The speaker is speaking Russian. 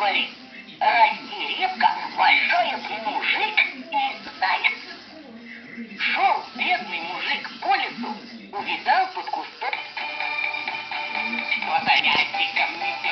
говорит: расти репка, большой мужик и заяц. Шел бедный мужик по лесу, увидал под кустом. Вот опять ко мне